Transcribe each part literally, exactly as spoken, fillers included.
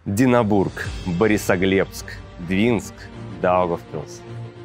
Динабург, Борисоглебск, Двинск, Даугавпилс.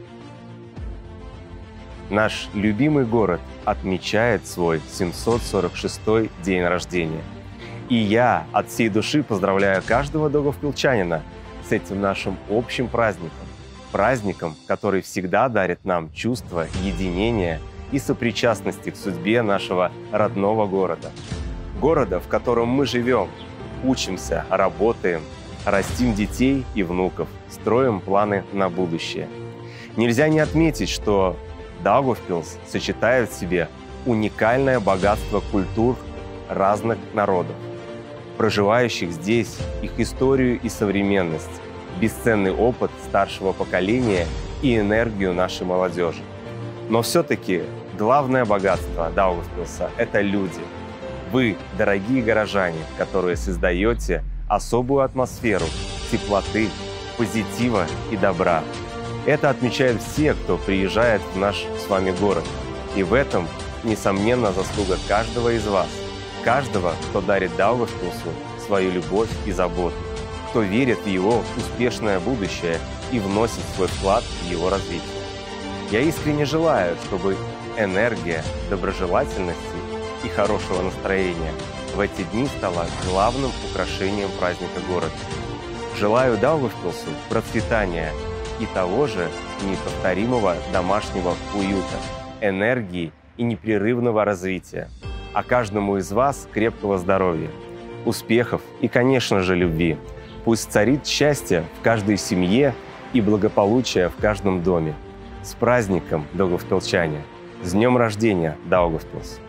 Наш любимый город отмечает свой семьсот сорок шестой день рождения. И я от всей души поздравляю каждого даугавпилчанина с этим нашим общим праздником. Праздником, который всегда дарит нам чувство единения и сопричастности к судьбе нашего родного города. Города, в котором мы живем, учимся, работаем, растим детей и внуков, строим планы на будущее. Нельзя не отметить, что Даугавпилс сочетает в себе уникальное богатство культур разных народов, проживающих здесь, их историю и современность, бесценный опыт старшего поколения и энергию нашей молодежи. Но все-таки главное богатство Даугавпилса – это люди. Вы, дорогие горожане, которые создаете особую атмосферу теплоты, позитива и добра. Это отмечают все, кто приезжает в наш с вами город. И в этом, несомненно, заслуга каждого из вас, каждого, кто дарит Даугавпилсу свою любовь и заботу, кто верит в его успешное будущее и вносит свой вклад в его развитие. Я искренне желаю, чтобы энергия доброжелательности и хорошего настроения в эти дни стала главным украшением праздника города. Желаю Даугавпилсу процветания и того же неповторимого домашнего уюта, энергии и непрерывного развития, а каждому из вас крепкого здоровья, успехов и, конечно же, любви. Пусть царит счастье в каждой семье и благополучие в каждом доме. С праздником, даугавпилчане! С днем рождения, Даугавпилс!